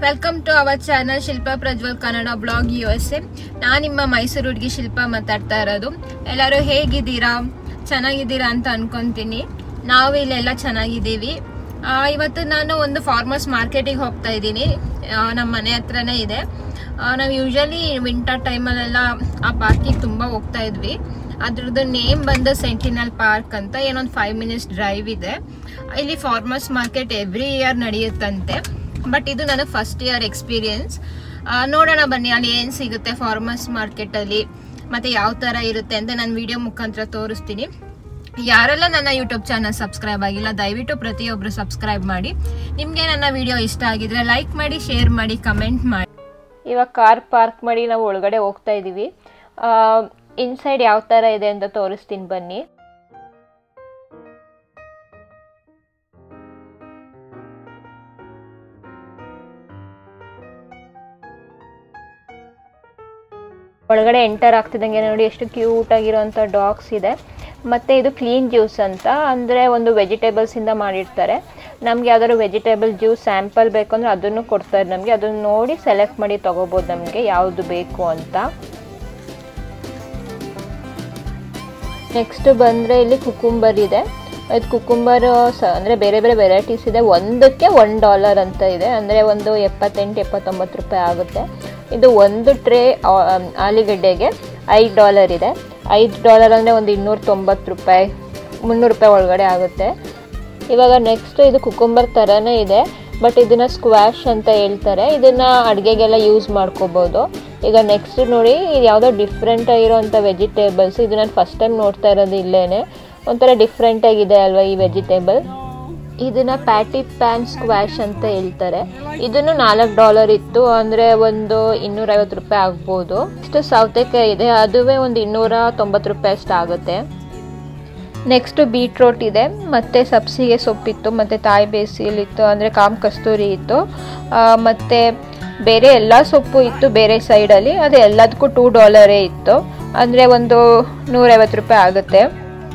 Welcome to our channel Shilpa Prajwal Kannada blog USA. ನಾನು ನಿಮ್ಮ ಮೈಸೂರು ಹುಡುಗಿ ಶಿಲ್ಪ ಮಾತಾಡ್ತಾ ಇರೋದು. ಎಲ್ಲರೂ ಹೇಗಿದ್ದೀರಾ? ಚೆನ್ನಾಗಿದ್ದೀರಾ ಅಂತ ಅನ್ಕೊಂತೀನಿ. ನಾವು ಇಲ್ಲೆಲ್ಲ ಚೆನ್ನಾಗಿದ್ದೀವಿ. ಇವತ್ತು ನಾನು ಒಂದು ಫಾರ್ಮರ್ಸ್ ಮಾರ್ಕೆಟಿಗೆ ಹೋಗ್ತಾ ಇದ್ದೀನಿ. ನಮ್ಮ ಮನೆ ಹತ್ರನೇ ಇದೆ. ನಾವು ಯೂಶಲಿ ವಿಂಟರ್ ಟೈಮಲ್ಲೆಲ್ಲ ಆ ಪಾರ್ಕಿಗೆ ತುಂಬ ಹೋಗ್ತಾ ಇದ್ವಿ. ಅದ್ರದ್ದು ನೇಮ್ ಬಂದು ಸೆಂಟಿನಲ್ ಪಾರ್ಕ್ ಅಂತ. ಏನೊಂದು 5 minutes ಡ್ರೈವ್ ಇದೆ. ಇಲ್ಲಿ ಫಾರ್ಮರ್ಸ್ ಮಾರ್ಕೆಟ್ ಎವ್ರಿ ಇಯರ್ ನಡೆಯುತ್ತಂತೆ. ಬಟ್ ಇದು ನನಗೆ ಫಸ್ಟ್ ಇಯರ್ ಎಕ್ಸ್ಪೀರಿಯನ್ಸ್. ನೋಡೋಣ ಬನ್ನಿ ಅಲ್ಲಿ ಏನು ಸಿಗುತ್ತೆ ಫಾರ್ಮರ್ಸ್ ಮಾರ್ಕೆಟಲ್ಲಿ ಮತ್ತು ಯಾವ ಥರ ಇರುತ್ತೆ ಅಂತ ನಾನು ವಿಡಿಯೋ ಮುಖಾಂತರ ತೋರಿಸ್ತೀನಿ. ಯಾರೆಲ್ಲ ನನ್ನ ಯೂಟ್ಯೂಬ್ ಚಾನಲ್ ಸಬ್ಸ್ಕ್ರೈಬ್ ಆಗಿಲ್ಲ ದಯವಿಟ್ಟು ಪ್ರತಿಯೊಬ್ಬರು ಸಬ್ಸ್ಕ್ರೈಬ್ ಮಾಡಿ. ನಿಮಗೆ ನನ್ನ ವಿಡಿಯೋ ಇಷ್ಟ ಆಗಿದ್ರೆ ಲೈಕ್ ಮಾಡಿ, ಶೇರ್ ಮಾಡಿ, ಕಮೆಂಟ್ ಮಾಡಿ. ಇವಾಗ ಕಾರ್ ಪಾರ್ಕ್ ಮಾಡಿ ನಾವು ಒಳಗಡೆ ಹೋಗ್ತಾ ಇದ್ದೀವಿ. ಇನ್ಸೈಡ್ ಯಾವ ಥರ ಇದೆ ಅಂತ ತೋರಿಸ್ತೀನಿ ಬನ್ನಿ. ಒಳಗಡೆ ಎಂಟರ್ ಆಗ್ತಿದ್ದಂಗೆ ನೋಡಿ ಎಷ್ಟು ಕ್ಯೂಟ್ ಆಗಿರೋಂಥ ಡಾಗ್ಸ್ ಇದೆ. ಮತ್ತು ಇದು ಕ್ಲೀನ್ ಜ್ಯೂಸ್ ಅಂತ, ಅಂದರೆ ಒಂದು ವೆಜಿಟೇಬಲ್ಸಿಂದ ಮಾಡಿರ್ತಾರೆ. ನಮ್ಗೆ ಯಾವ್ದಾದ್ರು ವೆಜಿಟೇಬಲ್ ಜ್ಯೂಸ್ ಸ್ಯಾಂಪಲ್ ಬೇಕು ಅಂದರೆ ಅದನ್ನು ಕೊಡ್ತಾರೆ ನಮಗೆ. ಅದನ್ನು ನೋಡಿ ಸೆಲೆಕ್ಟ್ ಮಾಡಿ ತೊಗೋಬೋದು ನಮಗೆ ಯಾವುದು ಬೇಕು ಅಂತ. ನೆಕ್ಸ್ಟ್ ಬಂದರೆ ಇಲ್ಲಿ ಕುಕುಂಬರ್ ಇದೆ. ಇದು ಕುಕುಂಬರ್ ಅಂದರೆ ಬೇರೆ ಬೇರೆ ವೆರೈಟೀಸ್ ಇದೆ. ಒಂದಕ್ಕೆ $1 ಅಂತ ಇದೆ, ಅಂದರೆ ಒಂದು 78-79 ರೂಪಾಯಿ ಆಗುತ್ತೆ. ಇದು ಒಂದು ಟ್ರೇ ಆಲೂಗಡ್ಡೆಗೆ $5 ಇದೆ. $5 ಅಂದರೆ ಒಂದು 290 ರೂಪಾಯಿ, 300 ರೂಪಾಯಿ ಒಳಗಡೆ ಆಗುತ್ತೆ. ಇವಾಗ ನೆಕ್ಸ್ಟ್ ಇದು ಕುಕುಂಬರ್ ಥರನೇ ಇದೆ, ಬಟ್ ಇದನ್ನು ಸ್ಕ್ವಾಶ್ ಅಂತ ಹೇಳ್ತಾರೆ. ಇದನ್ನು ಅಡುಗೆಗೆಲ್ಲ ಯೂಸ್ ಮಾಡ್ಕೋಬೋದು. ಈಗ ನೆಕ್ಸ್ಟ್ ನೋಡಿ, ಇದು ಯಾವುದೋ ಡಿಫ್ರೆಂಟ್ ಆಗಿರೋಂಥ ವೆಜಿಟೇಬಲ್ಸ್. ಇದು ನಾನು ಫಸ್ಟ್ ಟೈಮ್ ನೋಡ್ತಾ ಇರೋದು ಇಲ್ಲೇ. ಒಂಥರ ಡಿಫ್ರೆಂಟಾಗಿದೆ ಅಲ್ವಾ ಈ ವೆಜಿಟೇಬಲ್. ಇದನ್ನು ಪ್ಯಾಟಿ ಪ್ಯಾನ್ ಸ್ಕ್ವಾಶ್ ಅಂತ ಹೇಳ್ತಾರೆ. ಇದನ್ನು $4 ಇತ್ತು, ಅಂದರೆ ಒಂದು 250 ರೂಪಾಯಿ ಆಗ್ಬೋದು. ಇಷ್ಟು ಸೌತೆಕಾಯಿ ಇದೆ, ಅದುವೇ ಒಂದು 290 ರೂಪಾಯಿ ಅಷ್ಟು ಆಗುತ್ತೆ. ನೆಕ್ಸ್ಟ್ ಬೀಟ್ರೋಟ್ ಇದೆ, ಮತ್ತು ಸಬ್ಸಿಗೆ ಸೊಪ್ಪಿತ್ತು, ಮತ್ತು ತಾಯಿ ಬೇಸಿಲ್ ಇತ್ತು, ಅಂದರೆ ಕಾಮ್ ಕಸ್ತೂರಿ ಇತ್ತು, ಮತ್ತು ಬೇರೆ ಎಲ್ಲ ಸೊಪ್ಪು ಇತ್ತು ಬೇರೆ ಸೈಡಲ್ಲಿ. ಅದು ಎಲ್ಲದಕ್ಕೂ $2 ಇತ್ತು, ಅಂದರೆ ಒಂದು 150 ರೂಪಾಯಿ ಆಗುತ್ತೆ.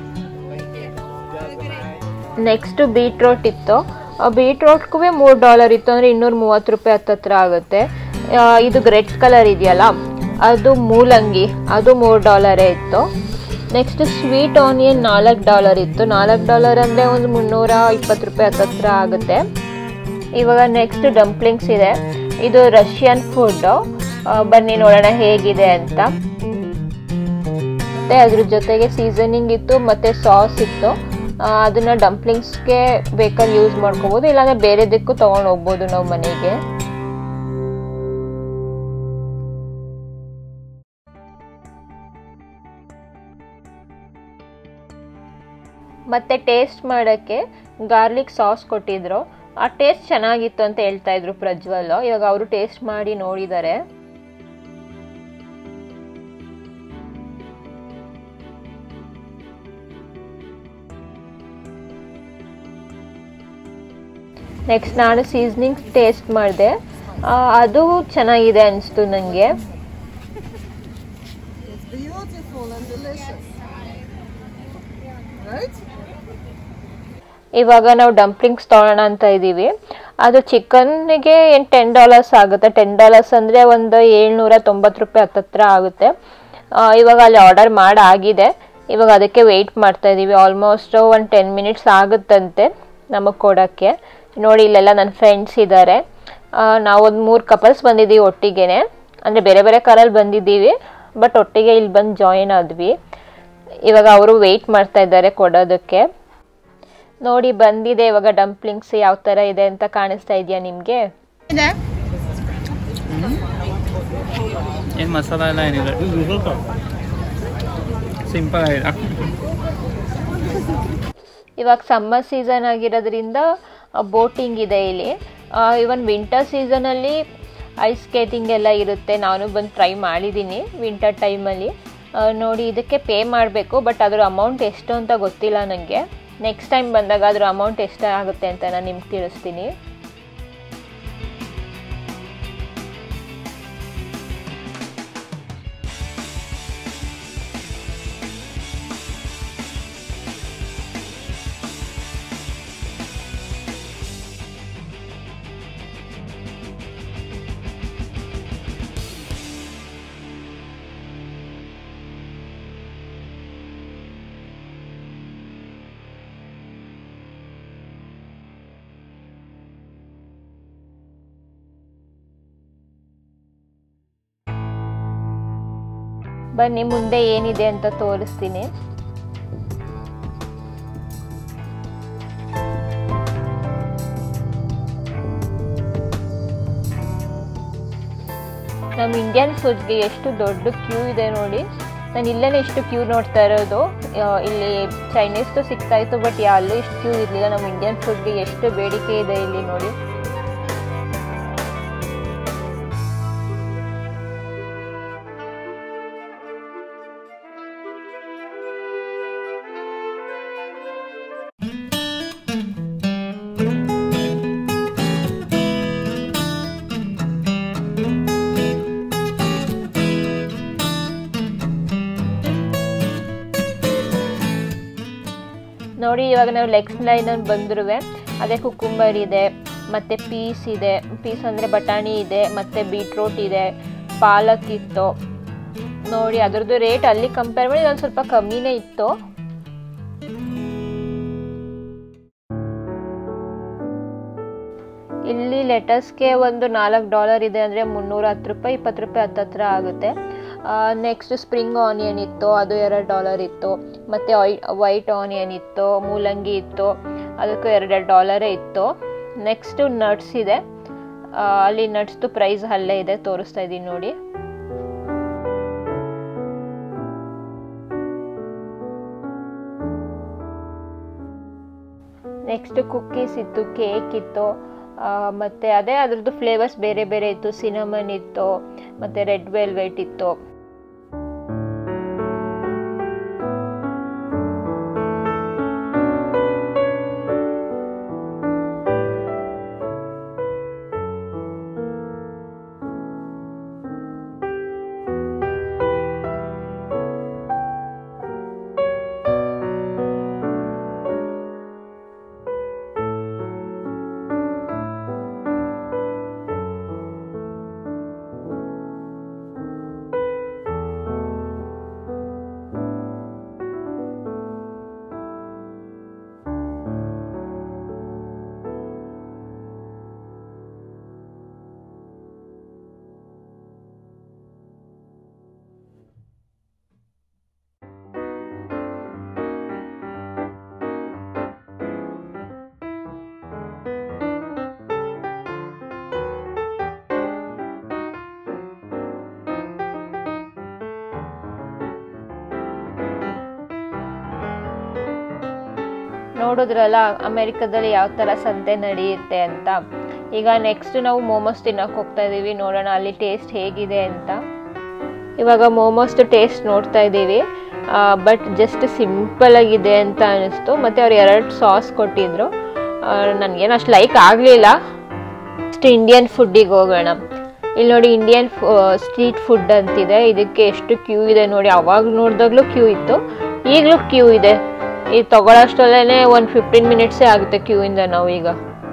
ನೆಕ್ಸ್ಟ್ ಬೀಟ್ರೋಟ್ ಇತ್ತು, ಬೀಟ್ರೋಟ್ಗೂ $3 ಇತ್ತು, ಅಂದರೆ 230 ರೂಪಾಯಿ ಹತ್ತತ್ರ ಆಗುತ್ತೆ. ಇದು ರೆಡ್ ಕಲರ್ ಇದೆಯಲ್ಲ ಅದು ಮೂಲಂಗಿ, ಅದು $3 ಇತ್ತು. ನೆಕ್ಸ್ಟ್ ಸ್ವೀಟ್ ಆನಿಯನ್ $4 ಇತ್ತು. $4 ಅಂದರೆ ಒಂದು 320 ರೂಪಾಯಿ ಹತ್ತತ್ರ ಆಗುತ್ತೆ. ಇವಾಗ ನೆಕ್ಸ್ಟ್ ಡಂಪ್ಲಿಂಗ್ಸ್ ಇದೆ. ಇದು ರಷ್ಯನ್ ಫುಡ್ಡು. ಬನ್ನಿ ನೋಡೋಣ ಹೇಗಿದೆ ಅಂತ. ಮತ್ತು ಅದ್ರ ಜೊತೆಗೆ ಸೀಸನಿಂಗ್ ಇತ್ತು ಮತ್ತು ಸಾಸ್ ಇತ್ತು. ಅದನ್ನು ಡಂಪ್ಲಿಂಗ್ಸ್ಗೆ ಬೇಕಾದ್ರೆ ಯೂಸ್ ಮಾಡ್ಕೋಬೋದು, ಇಲ್ಲಾಂದರೆ ಬೇರೆದಕ್ಕೂ ತೊಗೊಂಡು ಹೋಗ್ಬೋದು ನಾವು ಮನೆಗೆ. ಮತ್ತು ಟೇಸ್ಟ್ ಮಾಡೋಕ್ಕೆ ಗಾರ್ಲಿಕ್ ಸಾಸ್ ಕೊಟ್ಟಿದ್ರು. ಆ ಟೇಸ್ಟ್ ಚೆನ್ನಾಗಿತ್ತು ಅಂತ ಹೇಳ್ತಾ ಇದ್ರು ಪ್ರಜ್ವಲ್. ಇವಾಗ ಅವರು ಟೇಸ್ಟ್ ಮಾಡಿ ನೋಡಿದ್ದಾರೆ. ನೆಕ್ಸ್ಟ್ ನಾನು ಸೀಸನಿಂಗ್ ಟೇಸ್ಟ್ ಮಾಡಿದೆ, ಅದು ಚೆನ್ನಾಗಿದೆ ಅನಿಸ್ತು ನನಗೆ. ಇವಾಗ ನಾವು ಡಂಪ್ಲಿಂಗ್ಸ್ ತೊಗೊಳ್ಳೋಣ ಅಂತ ಇದ್ದೀವಿ. ಅದು ಚಿಕನ್ಗೆ ಏನು $10 ಆಗುತ್ತೆ. $10 ಅಂದರೆ ಒಂದು 790 ರೂಪಾಯಿ ಹತ್ತತ್ರ ಆಗುತ್ತೆ. ಇವಾಗ ಅಲ್ಲಿ ಆರ್ಡರ್ ಮಾಡಾಗಿದೆ. ಇವಾಗ ಅದಕ್ಕೆ ವೆಯ್ಟ್ ಮಾಡ್ತಾ ಇದ್ದೀವಿ. ಆಲ್ಮೋಸ್ಟ್ ಒಂದು 10 minutes ಆಗುತ್ತಂತೆ ನಮಗೆ ಕೊಡೋಕ್ಕೆ. ನೋಡಿ ಇಲ್ಲೆಲ್ಲ ನನ್ನ ಫ್ರೆಂಡ್ಸ್ ಇದ್ದಾರೆ. ನಾವೊಂದು 3 ಕಪಲ್ಸ್ ಬಂದಿದ್ದೀವಿ ಒಟ್ಟಿಗೆ, ಅಂದರೆ ಬೇರೆ ಬೇರೆ ಕಾರಲ್ಲಿ ಬಂದಿದ್ದೀವಿ, ಬಟ್ ಒಟ್ಟಿಗೆ ಇಲ್ಲಿ ಬಂದು ಜಾಯಿನ್ ಆದ್ವಿ. ಇವಾಗ ಅವರು ವೆಯ್ಟ್ ಮಾಡ್ತಾ ಇದ್ದಾರೆ ಕೊಡೋದಕ್ಕೆ. ನೋಡಿ ಬಂದಿದೆ ಇವಾಗ ಡಂಪ್ಲಿಂಗ್ಸ್ ಯಾವ ಥರ ಇದೆ ಅಂತ ಕಾಣಿಸ್ತಾ ಇದೆಯಾ ನಿಮಗೆ? ಏನು ಮಸಾಲ ಎಲ್ಲ ಏನಿದೆ, ಸಿಂಪಲ್ ಆಗಿದೆ. ಇವಾಗ ಸಮ್ಮರ್ ಸೀಸನ್ ಆಗಿರೋದ್ರಿಂದ ಬೋಟಿಂಗ್ ಇದೆ ಇಲ್ಲಿ. ಇವನ್ ವಿಂಟರ್ ಸೀಸನಲ್ಲಿ ಐಸ್ ಸ್ಕೇಟಿಂಗ್ ಎಲ್ಲ ಇರುತ್ತೆ. ನಾನು ಬಂದು ಟ್ರೈ ಮಾಡಿದ್ದೀನಿ ವಿಂಟರ್ ಟೈಮಲ್ಲಿ. ನೋಡಿ ಇದಕ್ಕೆ ಪೇ ಮಾಡಬೇಕು, ಬಟ್ ಅದರ ಅಮೌಂಟ್ ಎಷ್ಟು ಅಂತ ಗೊತ್ತಿಲ್ಲ ನನಗೆ. ನೆಕ್ಸ್ಟ್ ಟೈಮ್ ಬಂದಾಗ ಅದರ ಅಮೌಂಟ್ ಎಷ್ಟು ಆಗುತ್ತೆ ಅಂತ ನಾನು ನಿಮ್ಗೆ ತಿಳಿಸ್ತೀನಿ. ಬನ್ನಿ ಮುಂದೆ ಏನಿದೆ ಅಂತ ತೋರಿಸ್ತೀನಿ. ನಮ್ಮ ಇಂಡಿಯನ್ ಫುಡ್ಗೆ ಎಷ್ಟು ದೊಡ್ಡ ಕ್ಯೂ ಇದೆ ನೋಡಿ. ನಾನು ಇಲ್ಲೇ ಇಷ್ಟು ಕ್ಯೂ ನೋಡ್ತಾ ಇರೋದು. ಇಲ್ಲಿ ಚೈನೀಸ್ದು ಸಿಗ್ತಾ ಇತ್ತು, ಬಟ್ ಅಲ್ಲೂ ಇಷ್ಟು ಕ್ಯೂ ಇರಲಿಲ್ಲ. ನಮ್ಮ ಇಂಡಿಯನ್ ಫುಡ್ಗೆ ಎಷ್ಟು ಬೇಡಿಕೆ ಇದೆ ಇಲ್ಲಿ ನೋಡಿ. ನೋಡಿ ಇವಾಗ ನಾವು ಲೆಗ್ಸ್ ಲೈನಲ್ಲಿ ಬಂದಿರುವೆ. ಅದೇ ಕುಕುಂಬರ್ ಇದೆ, ಮತ್ತು ಪೀಸ್ ಇದೆ, ಪೀಸ್ ಅಂದರೆ ಬಟಾಣಿ ಇದೆ, ಮತ್ತು ಬೀಟ್ರೂಟ್ ಇದೆ, ಪಾಲಕ್ ಇತ್ತು ನೋಡಿ. ಅದರದ್ದು ರೇಟ್ ಅಲ್ಲಿ ಕಂಪೇರ್ ಮಾಡಿ ಒಂದು ಸ್ವಲ್ಪ ಕಮ್ಮಿನೇ ಇತ್ತು. ಇಲ್ಲಿ ಲೆಟಸ್ಗೆ ಒಂದು $4 ಇದೆ, ಅಂದರೆ $310, $20 ಹತ್ತತ್ರ ಆಗುತ್ತೆ. ನೆಕ್ಸ್ಟ್ ಸ್ಪ್ರಿಂಗ್ ಆನಿಯನ್ ಇತ್ತು, ಅದು $2 ಇತ್ತು. ಮತ್ತು ವೈಟ್ ಆನಿಯನ್ ಇತ್ತು, ಮೂಲಂಗಿ ಇತ್ತು, ಅದಕ್ಕೂ $2 ಇತ್ತು. ನೆಕ್ಸ್ಟು ನಟ್ಸ್ ಇದೆ, ಅಲ್ಲಿ ನಟ್ಸ್ದು ಪ್ರೈಸ್ ಅಲ್ಲೇ ಇದೆ, ತೋರಿಸ್ತಾ ಇದ್ದೀನಿ ನೋಡಿ. ನೆಕ್ಸ್ಟ್ ಕುಕ್ಕೀಸ್ ಇತ್ತು, ಕೇಕ್ ಇತ್ತು, ಮತ್ತು ಅದೇ ಅದ್ರದ್ದು ಫ್ಲೇವರ್ಸ್ ಬೇರೆ ಬೇರೆ ಇತ್ತು. ಸಿನಮನ್ ಇತ್ತು, ಮತ್ತು ರೆಡ್ ವೆಲ್ವೆಟ್ ಇತ್ತು. ನೋಡಿದ್ರಲ್ಲ ಅಮೆರಿಕದಲ್ಲಿ ಯಾವ ಥರ ಸಂತೆ ನಡೆಯುತ್ತೆ ಅಂತ. ಈಗ ನೆಕ್ಸ್ಟ್ ನಾವು ಮೋಮೋಸ್ ತಿನ್ನೋಕೆ ಹೋಗ್ತಾ ಇದ್ದೀವಿ. ನೋಡೋಣ ಅಲ್ಲಿ ಟೇಸ್ಟ್ ಹೇಗಿದೆ ಅಂತ. ಇವಾಗ ಮೋಮೋಸ್ದು ಟೇಸ್ಟ್ ನೋಡ್ತಾ ಇದ್ದೀವಿ. ಬಟ್ ಜಸ್ಟ್ ಸಿಂಪಲ್ ಆಗಿದೆ ಅಂತ ಅನಿಸ್ತು. ಮತ್ತು ಅವ್ರು 2 ಸಾಸ್ ಕೊಟ್ಟಿದ್ರು, ನನಗೇನು ಅಷ್ಟು ಲೈಕ್ ಆಗಲಿಲ್ಲ. ಅಷ್ಟು ಇಂಡಿಯನ್ ಫುಡ್ಡಿಗೆ ಹೋಗೋಣ. ಇಲ್ಲಿ ನೋಡಿ ಇಂಡಿಯನ್ ಸ್ಟ್ರೀಟ್ ಫುಡ್ ಅಂತಿದೆ. ಇದಕ್ಕೆ ಎಷ್ಟು ಕ್ಯೂ ಇದೆ ನೋಡಿ. ಅವಾಗ ನೋಡಿದಾಗಲೂ ಕ್ಯೂ ಇತ್ತು, ಈಗಲೂ ಕ್ಯೂ ಇದೆ. ಇದು ತಗೊಳ್ಳೋಷ್ಟರಲ್ಲೇ ಒಂದು 15 ಮಿನಿಟ್ಸೇ ಆಗುತ್ತೆ ಕ್ಯೂ ಇಂದ ನಾವು ಈಗ.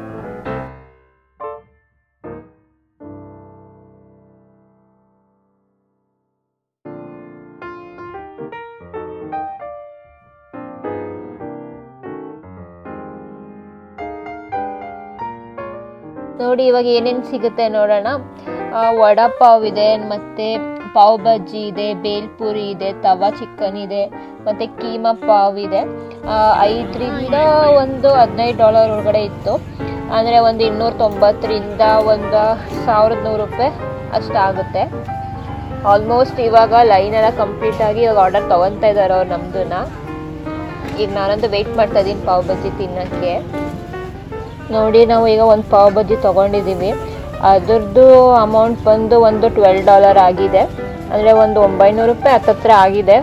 ನೋಡಿ ಇವಾಗ ಏನೇನು ಸಿಗುತ್ತೆ ನೋಡೋಣ. ವಡಾ ಪಾವ್ ಇದೆ, ಮತ್ತು ಪಾವ್ ಬಜ್ಜಿ ಇದೆ, ಬೇಲ್ಪುರಿ ಇದೆ, ತವಾ ಚಿಕನ್ ಇದೆ, ಮತ್ತು ಕೀಮಾ ಪಾವ್ ಇದೆ. 5ರಿಂದ ಒಂದು $15 ಒಳಗಡೆ ಇತ್ತು. ಅಂದರೆ ಒಂದು 290ರಿಂದ ಒಂದು $1100 ಅಷ್ಟಾಗುತ್ತೆ. ಆಲ್ಮೋಸ್ಟ್ ಇವಾಗ ಲೈನೆಲ್ಲ ಕಂಪ್ಲೀಟಾಗಿ ಇವಾಗ ಆರ್ಡರ್ ತೊಗೊತಾ ಇದ್ದಾರೆ ಅವ್ರು ನಮ್ಮದನ್ನ. ಈಗ ನಾನಂತೂ ವೆಯ್ಟ್ ಮಾಡ್ತಾ ಇದ್ದೀನಿ ಪಾವ್ ಬಜ್ಜಿ ತಿನ್ನೋಕ್ಕೆ. ನೋಡಿ ನಾವು ಈಗ ಒಂದು ಪಾವ್ ಬಜ್ಜಿ ತೊಗೊಂಡಿದ್ದೀವಿ. ಅದರದ್ದು ಅಮೌಂಟ್ ಬಂದು ಒಂದು $12 ಆಗಿದೆ, ಅಂದರೆ ಒಂದು $900 ಹತ್ತತ್ರ ಆಗಿದೆ.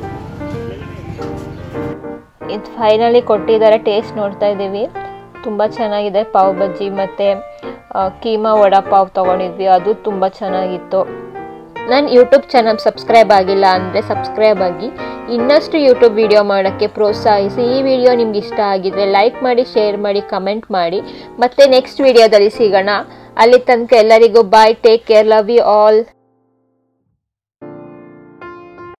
ಇದು ಫೈನಲಿ ಕೊಟ್ಟಿದ್ದಾರೆ. ಟೇಸ್ಟ್ ನೋಡ್ತಾ ಇದ್ದೀವಿ, ತುಂಬ ಚೆನ್ನಾಗಿದೆ ಪಾವ್ ಬಜ್ಜಿ. ಮತ್ತು ಕೀಮಾ ವಡಾ ಪಾವ್ ತೊಗೊಂಡಿದ್ವಿ, ಅದು ತುಂಬ ಚೆನ್ನಾಗಿತ್ತು. ನನ್ನ ಯೂಟ್ಯೂಬ್ ಚಾನಲ್ ಸಬ್ಸ್ಕ್ರೈಬ್ ಆಗಿಲ್ಲ ಅಂದರೆ ಸಬ್ಸ್ಕ್ರೈಬ್ ಆಗಿ, ಇನ್ನಷ್ಟು ಯೂಟ್ಯೂಬ್ ವಿಡಿಯೋ ಮಾಡೋಕ್ಕೆ ಪ್ರೋತ್ಸಾಹಿಸಿ. ಈ ವಿಡಿಯೋ ನಿಮ್ಗೆ ಇಷ್ಟ ಆಗಿದ್ರೆ ಲೈಕ್ ಮಾಡಿ, ಶೇರ್ ಮಾಡಿ, ಕಮೆಂಟ್ ಮಾಡಿ. ಮತ್ತು ನೆಕ್ಸ್ಟ್ ವಿಡಿಯೋದಲ್ಲಿ ಸಿಗೋಣ. ಅಲ್ಲಿ ತನಕ ಎಲ್ಲರಿಗೂ bye, take care, love you all.